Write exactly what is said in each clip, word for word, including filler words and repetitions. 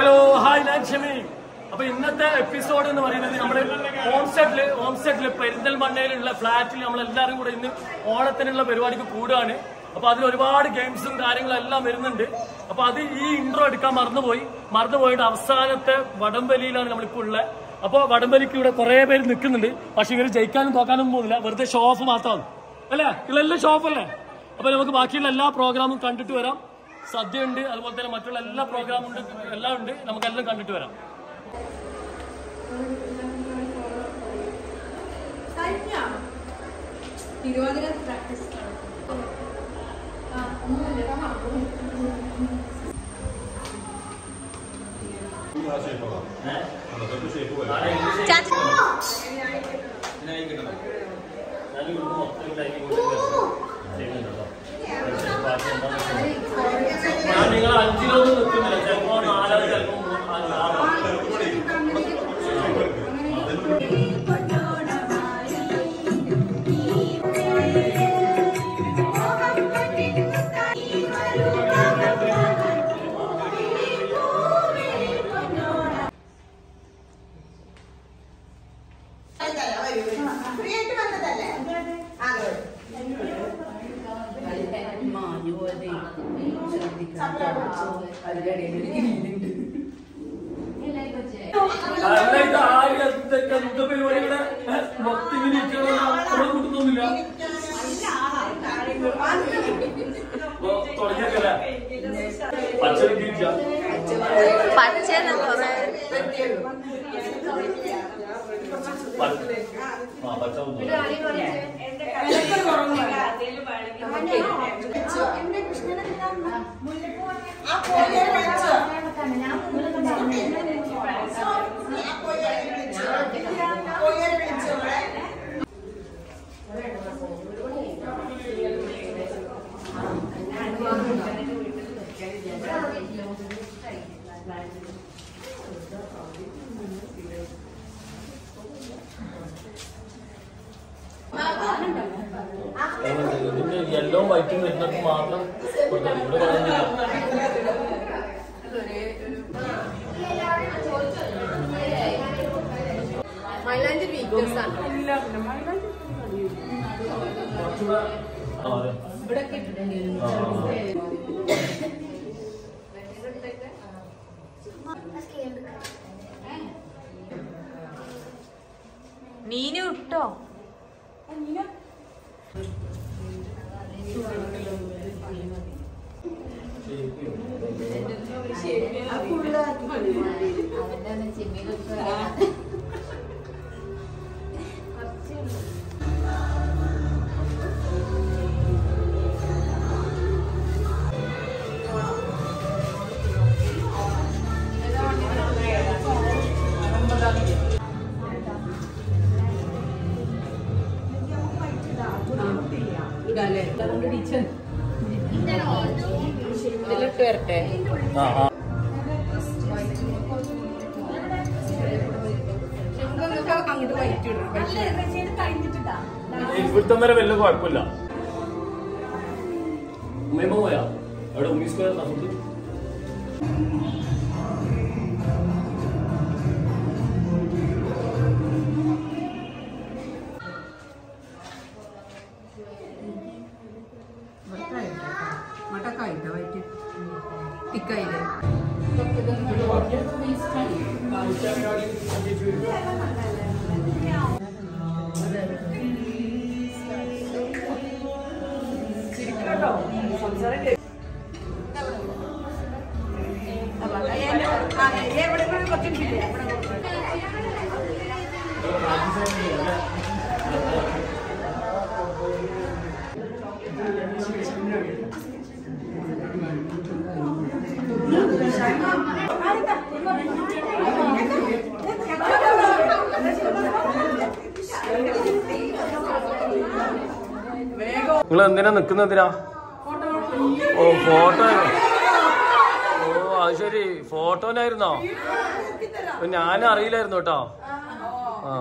Hello hi ഞാൻ ഷമി. അപ്പൊ ഇന്നത്തെ എപ്പിസോഡ് എന്ന് പറയുന്നത് നമ്മുടെ ഹോം സെറ്റില് ഹോം സെറ്റില് പെരിന്തൽമണ്ണയിലുള്ള ഫ്ലാറ്റിൽ നമ്മളെല്ലാവരും കൂടെ ഇന്ന് ഓണത്തിനുള്ള പരിപാടിക്ക് കൂടുകയാണ്. അപ്പൊ അതിൽ ഒരുപാട് ഗെയിംസും കാര്യങ്ങളും എല്ലാം വരുന്നുണ്ട്. അപ്പൊ അത് ഈ ഇൻട്രോ എടുക്കാൻ മറന്നുപോയി മറന്നുപോയിട്ട് അവസാനത്തെ വടംവലിയിലാണ് നമ്മളിപ്പോൾ ഉള്ളത്. അപ്പൊ വടംവലിക്ക് ഇവിടെ കുറെ പേര് നിൽക്കുന്നുണ്ട്. പക്ഷെ ഇവര് ജയിക്കാനും തോക്കാനും പോകുന്നില്ല, വെറുതെ ഷോ ഓഫ് മാത്രമാണ് അല്ലേ? ഇതെല്ലാം ഷോ ഓഫ് അല്ലേ? അപ്പൊ നമുക്ക് ബാക്കിയുള്ള എല്ലാ പ്രോഗ്രാമും കണ്ടിട്ട് വരാം. സദ്യ ഉണ്ട്, അതുപോലെ തന്നെ മറ്റുള്ള എല്ലാ പ്രോഗ്രാമും ഉണ്ട്, എല്ലാം ഉണ്ട്. നമുക്കെല്ലാം കണ്ടിട്ട് വരാം. ഞാൻ നിങ്ങൾ അഞ്ചിലൊന്നും നിൽക്കുന്നില്ല, ചിലപ്പോ നാലോ ചിലപ്പോ പരിപാടികളെ മൊത്തം കൂട്ടുന്നില്ല. തുടങ്ങിയല്ലേ പച്ചരിക്ക പച്ച ഇതിന്റെ യെല്ലോ വൈറ്റും വരുന്നത് മാത്രം ഇവിടെ പറയുന്നില്ല. നീനു ഇട്ടോ ഇതിലിട്ട് വരട്ടെ. ഇവിടുത്തെ വരെ വലിയ കുഴപ്പമില്ല. ഉമ്മയമ്മ പോയാ അവിടെ ഉമ്മീസ് പോയാ നമുക്ക് നിങ്ങൾ എന്തിനാ നിക്കുന്ന? എന്തിനാ? ഓ ഫോട്ടോ. ഓ അത് ശരി, ഫോട്ടോനായിരുന്നോ? ഞാൻ അറിയില്ലായിരുന്നു കേട്ടോ. ആ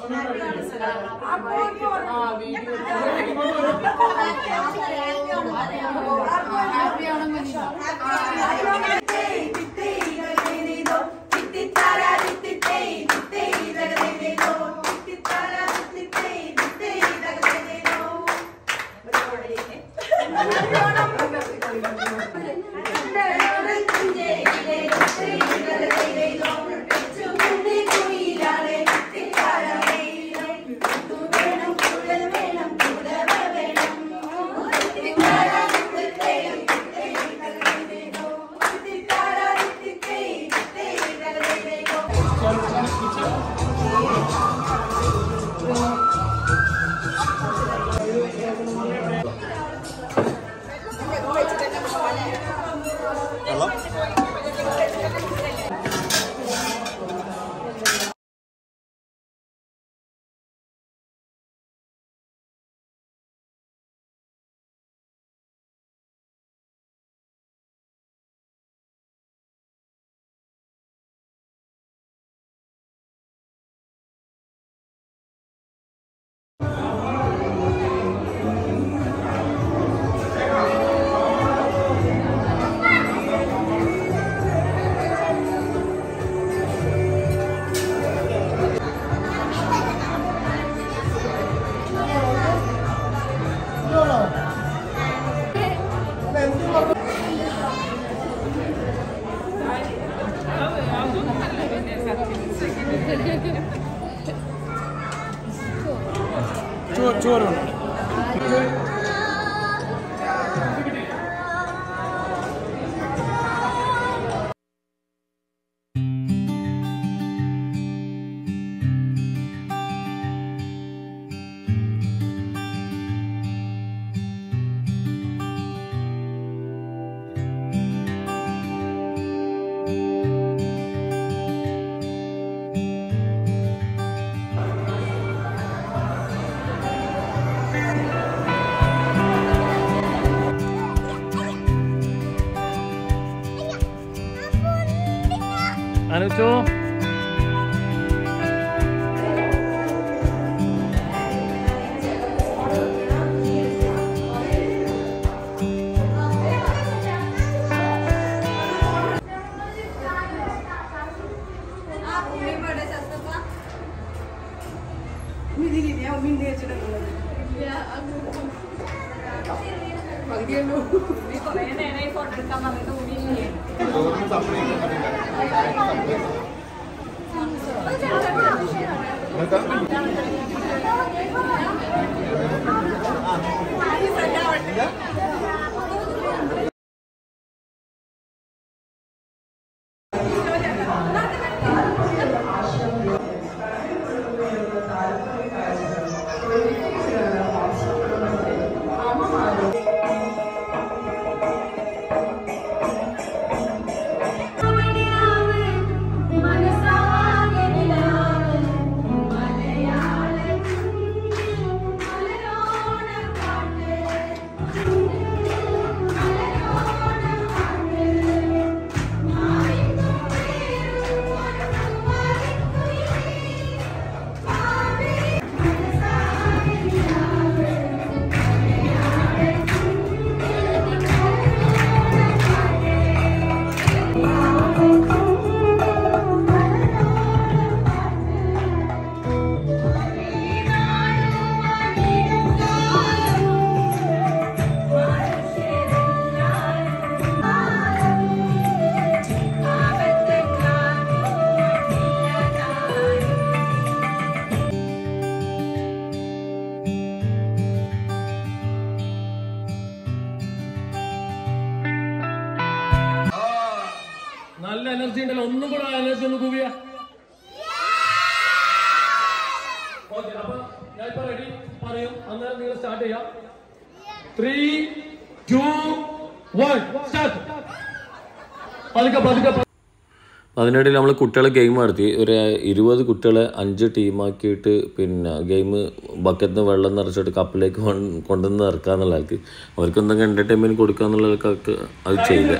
ചോറുണ്ട്. അനുച്ചോ നല്ല എനർജി ഉണ്ടല്ലോ. ഒന്നും കൂടെ എനർജി ഒന്ന് കൂവിയ. ഓക്കെ, അപ്പൊ ഞാൻ ഇപ്പൊ റെഡി പറയും, അന്നേരം നിങ്ങൾ സ്റ്റാർട്ട് ചെയ്യാം. Three two one start. പതുക്കെ പതുക്കെ. അതിനിടയിൽ നമ്മൾ കുട്ടികളെ ഗെയിം നടത്തി. ഒരു ഇരുപത് കുട്ടികളെ അഞ്ച് ടീമാക്കിയിട്ട് പിന്നെ ഗെയിം ബക്കറ്റിൽ നിന്ന് വെള്ളം നിറച്ചിട്ട് കപ്പിലേക്ക് കൊണ്ടുവന്ന് ഇറക്കുക എന്നുള്ളവർക്ക് അവർക്ക് എന്തെങ്കിലും എൻ്റർടൈൻമെൻറ്റ് കൊടുക്കുക എന്നുള്ളവർക്കൊക്കെ അത് ചെയ്ത്.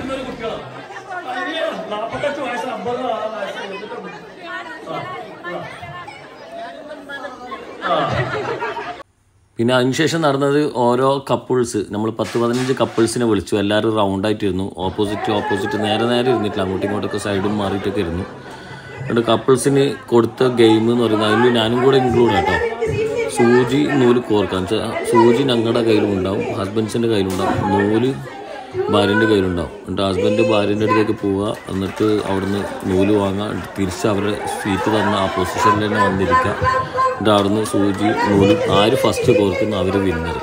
പിന്നെ അതിനുശേഷം നടന്നത് ഓരോ കപ്പിൾസ്, നമ്മൾ പത്ത് പതിനഞ്ച് കപ്പിൾസിനെ വിളിച്ചു. എല്ലാവരും റൗണ്ടായിട്ടിരുന്നു, ഓപ്പോസിറ്റ് ഓപ്പോസിറ്റ് നേരെ നേരെ ഇരുന്നിട്ടില്ല, അങ്ങോട്ടും ഇങ്ങോട്ടൊക്കെ സൈഡും മാറിയിട്ടൊക്കെ ഇരുന്നു. എന്നിട്ട് കപ്പിൾസിന് കൊടുത്ത ഗെയിം എന്ന് പറയുന്നത് അതിൽ ഞാനും കൂടെ ഇൻക്ലൂഡ് കേട്ടോ. സൂചി നൂല് കോർക്കാൻ വെച്ചാൽ സൂചി ഞങ്ങളുടെ കയ്യിലും ഉണ്ടാവും, ഹസ്ബൻഡ്സിൻ്റെ കയ്യിലുണ്ടാവും, നൂല് ഭാര്യൻ്റെ കയ്യിലുണ്ടാവും. എന്നിട്ട് ഹസ്ബൻഡ് ഭാര്യൻ്റെ അടുത്തേക്ക് പോവുക, എന്നിട്ട് അവിടുന്ന് നൂല് വാങ്ങുക, തിരിച്ച് അവരുടെ സീറ്റ് തന്ന ആ പൊസിഷനിൽ തന്നെ വന്നിരിക്കുക. എന്നിട്ട് അവിടുന്ന് സൂചി നൂല് ആര് ഫസ്റ്റ് കോർക്കുന്ന അവർ വിന്നർ.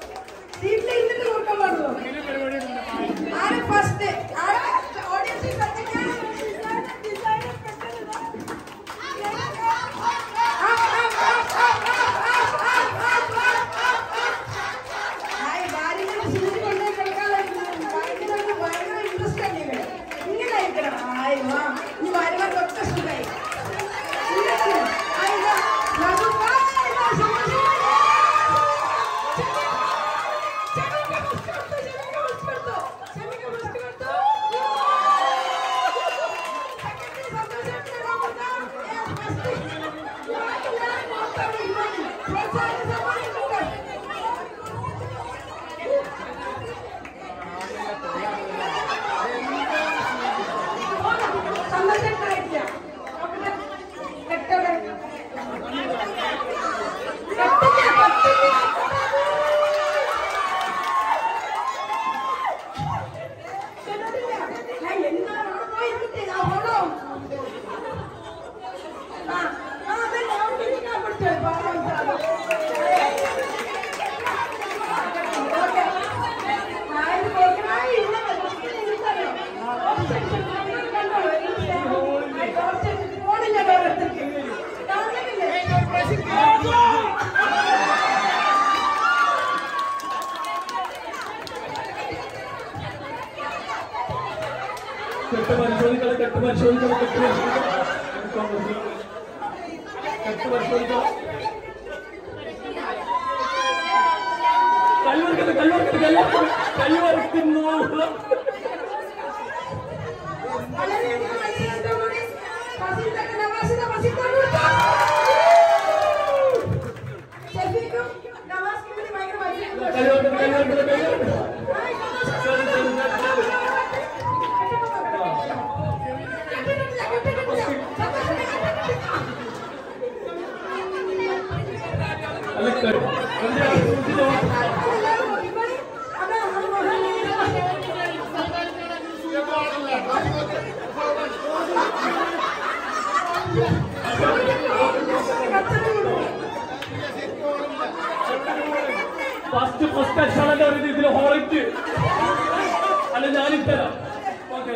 ഫസ്റ്റ് ഫസ്റ്റ് അക്ഷരന്റെ ഒരു ഇതിൽ ഹോളിറ്റ് അല്ല ഞാനിത്തരാം. ഓക്കെ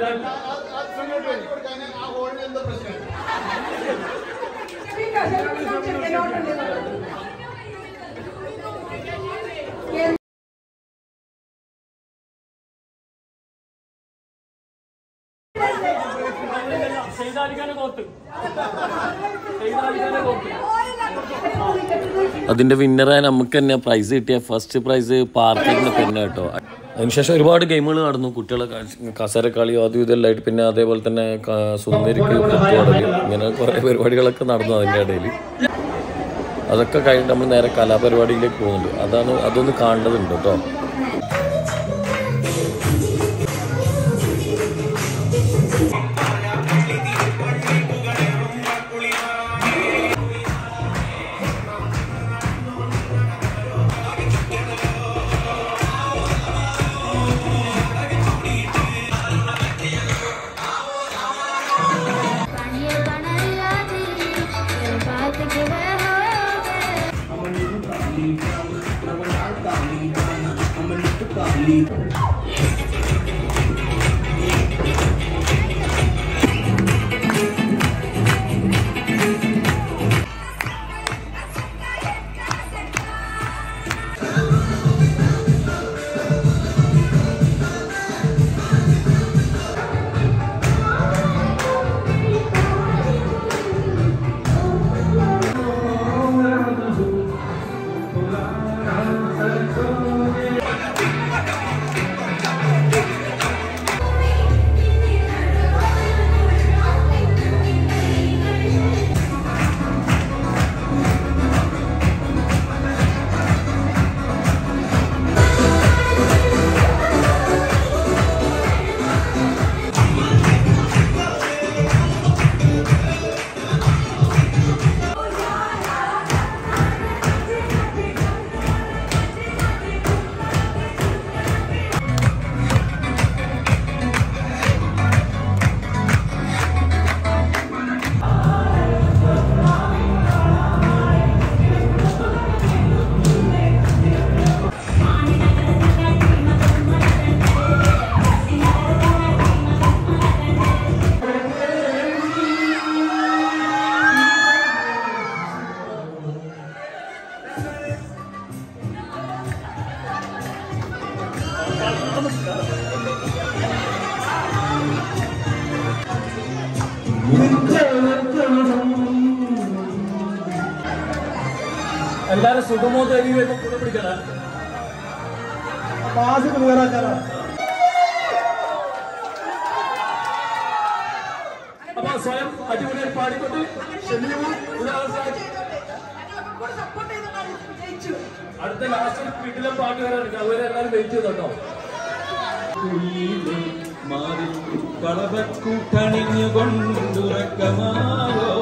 ചെയ്താലിക്കാനെ കോർത്ത് ചെയ്താലിക്കാനെ കോർത്ത് അതിൻ്റെ വിന്നറായ നമുക്ക് തന്നെ പ്രൈസ് കിട്ടിയ ഫസ്റ്റ് പ്രൈസ് പാർക്കിങ്ങിന് തന്നെ കേട്ടോ. അതിനുശേഷം ഒരുപാട് ഗെയിമുകൾ നടന്നു, കുട്ടികളെ കസരക്കളി അതും ഇതെല്ലാമായിട്ട്. പിന്നെ അതേപോലെ തന്നെ സുന്ദരിക്ക് കുത്തുപാടൽ, ഇങ്ങനെ കുറേ പരിപാടികളൊക്കെ നടന്നു അതിൻ്റെ ഇടയിൽ. അതൊക്കെ കഴിഞ്ഞിട്ട് നമ്മൾ നേരെ കലാപരിപാടിയിലേക്ക് പോകുന്നുണ്ട്. അതാണ് അതൊന്ന് കാണേണ്ടതുണ്ട് കേട്ടോ. എല്ലാരും സുഗമോ ദേവി വരുന്ന കൂടെ പിടിക്കണം. അപ്പൊ സ്വയം അടിപൊളിയായി പാടിക്കൊണ്ട് അടുത്ത ലാസ്റ്റ് വീട്ടിലെ പാട്ട് വരാറുണ്ട്. അതുവരെ എല്ലാവരും വെയിറ്റ് ചെയ്തോ. കളവക്കൂട്ടണിഞ്ഞുകൊണ്ടുറക്കമാവോ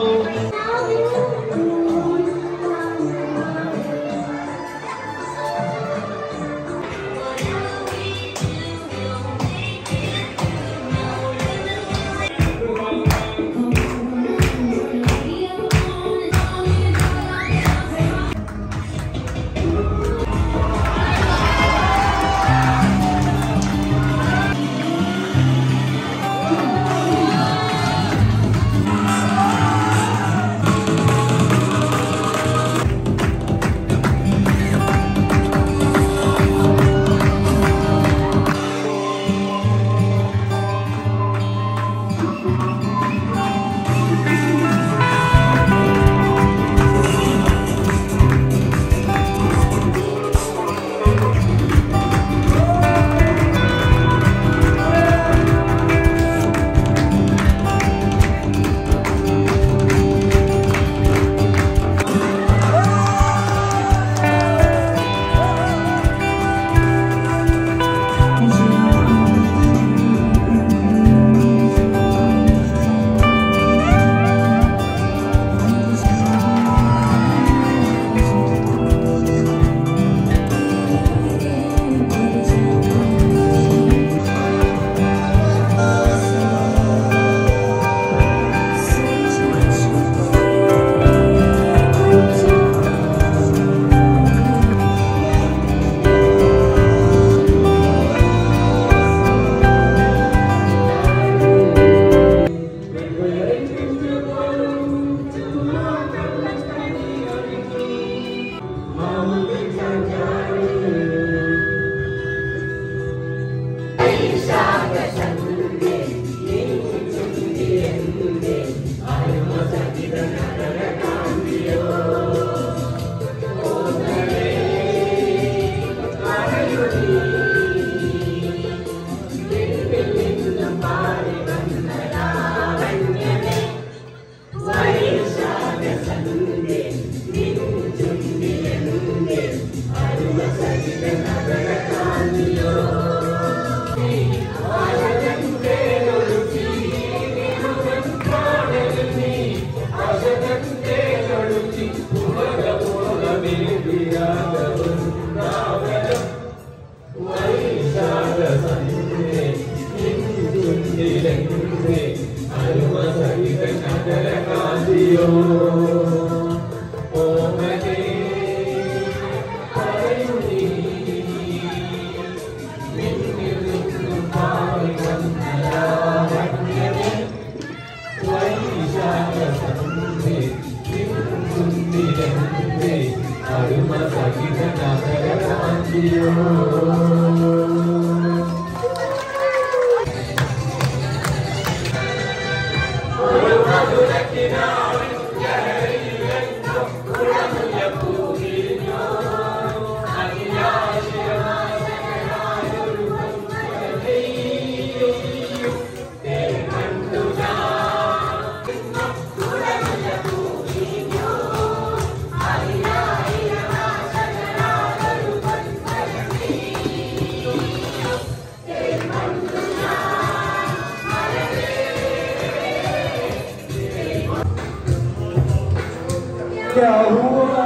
क्या हुआ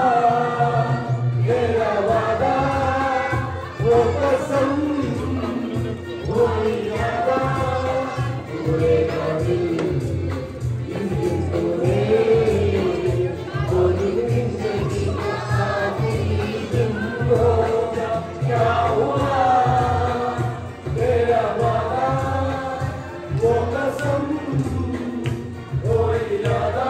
तेरा वादा वो कसम वो यादा पूरे कभी इन दिन तूने वो दिन से साथी दिन हो क्या हुआ तेरा वादा वो कसम वो यादा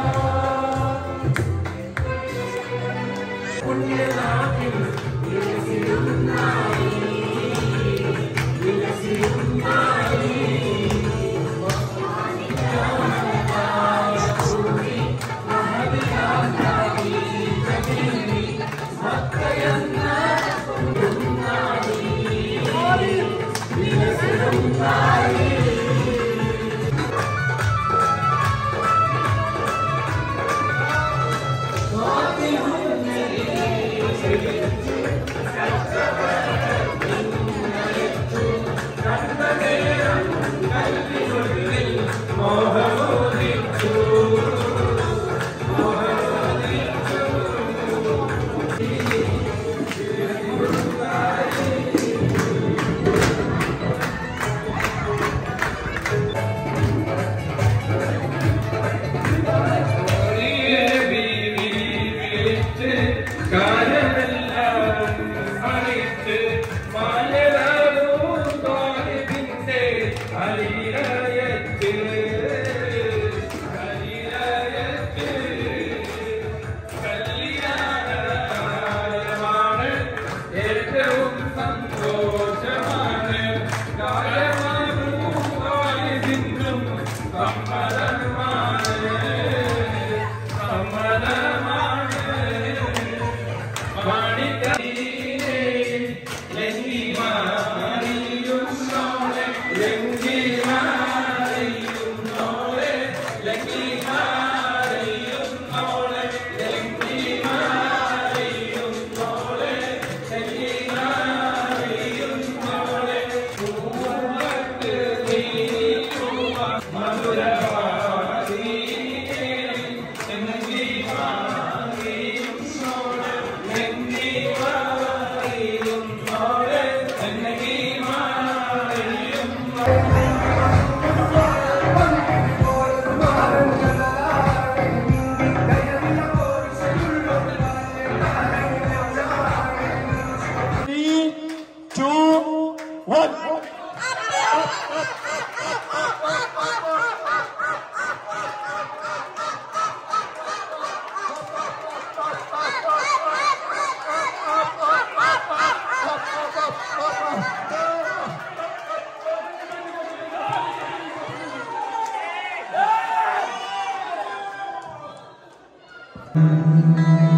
Thank you.